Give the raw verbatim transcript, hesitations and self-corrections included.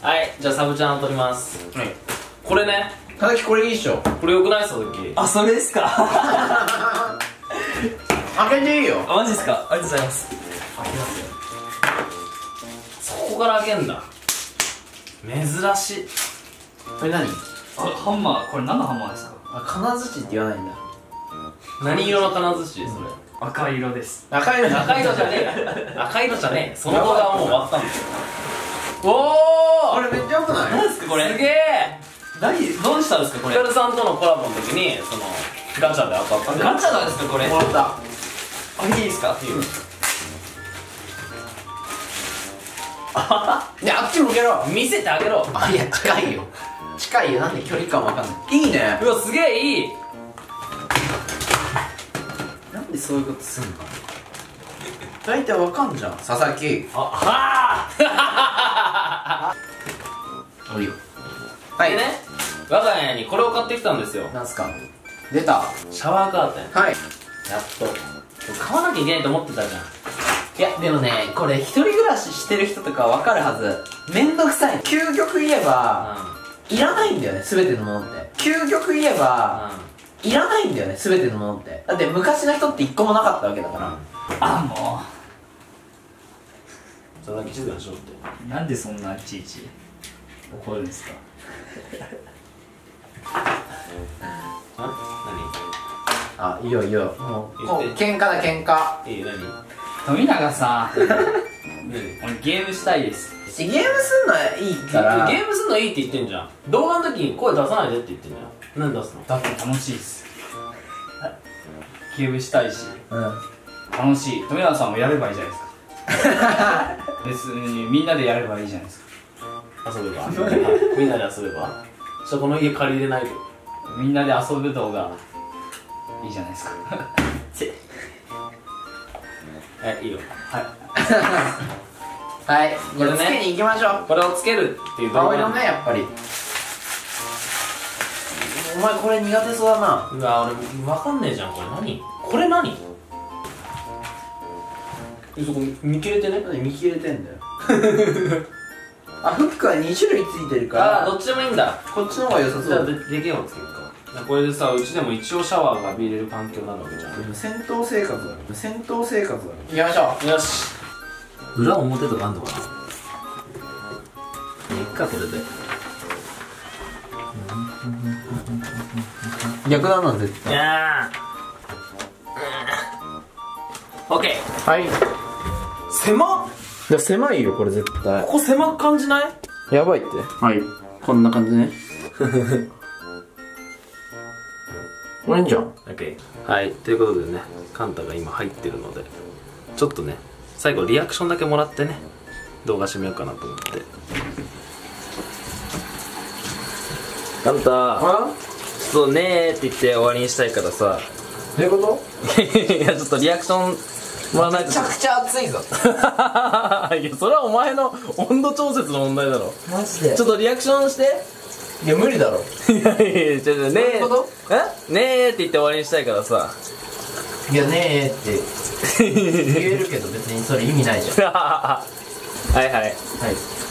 はい、じゃあサブちゃん取ります。 はい。 これね、 ただきこれいいっしょ。 これよくない？佐々木。 あ、それですか。 開けていいよ。 あ、マジですか。ありがとうございます。 開けますよ。 そこから開けんだ。珍しい。 これ何？ あ、ハンマー、これ何のハンマーですか？ あ、金槌って言わないんだ。 何色の金槌それ？ 赤色です。 赤色。 赤色じゃねえ。赤色じゃねえ。その動画はもう終わったんだよ。おこれめっちゃ良くない？ 何ですかこれ？ すげえ。 何、どうしたんですかこれ？ ヒカルさんとのコラボの時にそのガチャで当たったんで。 ガチャなんですかこれ？ もらった。 あ、いいですか？ いいよ。 いや、あっち向けろ。 見せてあげろ。 あ、いや、近いよ。近いよ。なんで距離感わかんない。いいね。 うわ、すげえいい。 なんでそういうことすんの？大体わかんじゃん。佐々木。 あ、はあ。 おいよ。はでね、我が家にこれを買ってきたんですよ。 なんすか？出た。 シャワーカーテン。 はい。 やっと買わなきゃいけないと思ってたじゃん。 いや、でもね、これ一人暮らししてる人とかわかるはず。めんどくさい。究極言えば、いらないんだよね、すべてのものって。究極言えば、いらないんだよね、すべてのものって。だって昔の人って一個もなかったわけだから。 あ、も佐々木静かにしろって。 う。なんでそんないちいち怒るんですか？ あ、 あ、いいよいいよ。もう、こう言って喧嘩だ喧嘩。 何？いい、何？ 富永さん、 何？ 俺ゲームしたいです。 ゲームすんのはいいから。 ゲームすんのいいって言ってんじゃん。動画の時に声出さないでって言ってんじゃん。なんで出すの？ だって楽しいです。ゲームしたいし、 うん。 楽しい。富永さんもやればいいじゃないですか。別にみんなでやればいいじゃないですか。 遊べばみんなで遊べばそこの家借りれないよ。 みんなで遊ぶ動画いいじゃないですか。 え、いいよ。 はいはい。 これねじゃあつけに行きましょう。 これをつけるっていう動画。 青色ね、やっぱり。お前これ苦手そうだな。 うわ、俺わかんねえじゃん。これ何？これ何？え、そこ見切れてね。 なんで見切れてんだよ。あ、フックはに種類ついてるから。 あー、どっちでもいいんだ。 こっちの方が良さじゃあそう。 ででけえをつけるか。これでさ、うちでも一応シャワーが浴びれる環境になるわけじゃん。 でも戦闘生活だろ。戦闘生活だろ。行きましょよし。裏表とかあんのかな？いっか、これで。 う。逆だな、絶いやー。オッケー。 はい。 狭っ。 いや、狭いよ、これ絶対。 ここ狭く感じない？ やばいって。はい。こんな感じね。これいいんじゃん。 オッケー。はい、ということでね、カンタが今入ってるので、ちょっとね、最後リアクションだけもらってね、動画締めようかなと思って。カンタ、 あちょっとねーって言って終わりにしたいからさ。 どういうこいや、ちょっとリアクションもらわないと。 めちゃくちゃ熱いぞ。 いや、それはお前の温度調節の問題だろ。 マジで。 ちょっとリアクションして。 いや、無理だろ。 いやいや、ちょっとねー。 どういうこえねーって言って終わりにしたいからさ。 いや、ねえって言えるけど別にそれ意味ないじゃん。 はいはい。 はい。